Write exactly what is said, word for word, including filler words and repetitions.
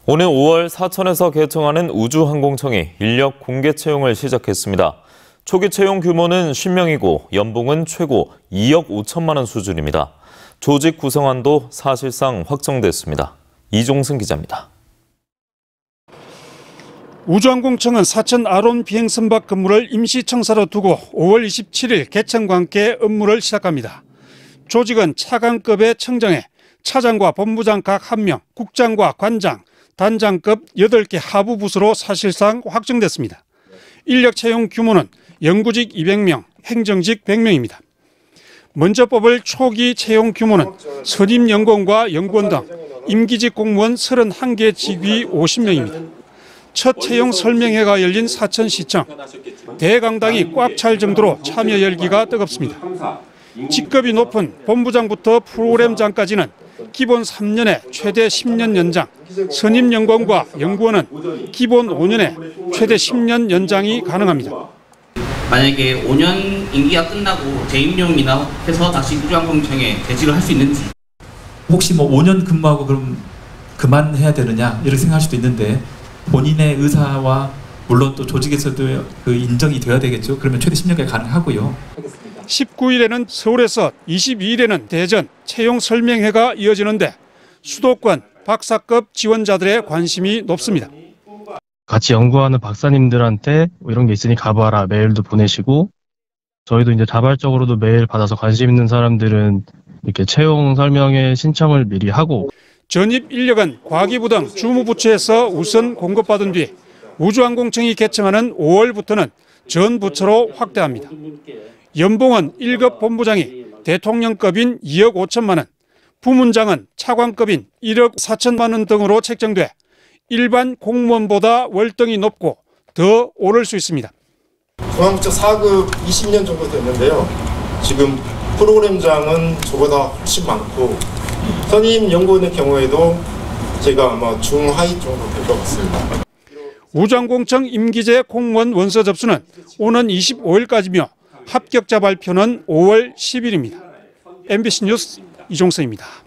오늘 오월 사천에서 개청하는 우주항공청이 인력 공개 채용을 시작했습니다. 초기 채용 규모는 십 명이고 연봉은 최고 이억 오천만 원 수준입니다. 조직 구성안도 사실상 확정됐습니다. 이종승 기자입니다. 우주항공청은 사천 아론 비행 선박 근무를 임시청사로 두고 오월 이십칠일 개청과 함께 업무를 시작합니다. 조직은 차관급의 청정에 차장과 본부장 각 한 명, 국장과 관장, 단장급 여덟 개 하부 부서로 사실상 확정됐습니다. 인력 채용 규모는 영구직 이백 명, 행정직 백 명입니다. 먼저 뽑을 초기 채용 규모는 선임 연구원과 연구원 등 임기직 공무원 서른한 개 직위 오십 명입니다. 첫 채용 설명회가 열린 사천시청. 대강당이 꽉 찰 정도로 참여 열기가 뜨겁습니다. 직급이 높은 본부장부터 프로그램장까지는 기본 삼 년에 최대 십 년 연장, 선임 연구원과 연구원은 기본 오 년에 최대 십 년 연장이 가능합니다. 만약에 오 년 임기가 끝나고 재임용이나 해서 다시 우주항공청에 재직을 할 수 있는지. 혹시 뭐 오 년 근무하고 그럼 그만해야 되느냐 이렇게 생각할 수도 있는데 본인의 의사와 물론 또 조직에서도 그 인정이 되어야 되겠죠. 그러면 최대 십 년까지 가능하고요. 십구일에는 서울에서 이십이일에는 대전 채용 설명회가 이어지는데 수도권 박사급 지원자들의 관심이 높습니다. 같이 연구하는 박사님들한테 뭐 이런 게 있으니 가봐라 메일도 보내시고 저희도 이제 자발적으로도 메일 받아서 관심 있는 사람들은 이렇게 채용 설명회 신청을 미리 하고 전입 인력은 과기부 등 주무부처에서 우선 공급받은 뒤 우주항공청이 개청하는 오월부터는 전 부처로 확대합니다. 연봉은 일 급 본부장이 대통령급인 이억 오천만 원, 부문장은 차관급인 일억 사천만 원 등으로 책정돼 일반 공무원보다 월등히 높고 더 오를 수 있습니다. 중앙부처 사 급 이십 년 정도 됐는데요. 지금 프로그램장은 저보다 훨씬 많고 선임 연구원의 경우에도 제가 아마 중하위 정도 될 것 같습니다. 우주항공청 임기제 공무원 원서 접수는 오는 이십오일까지며 합격자 발표는 오월 십일입니다. 엠비씨 뉴스 이종성입니다.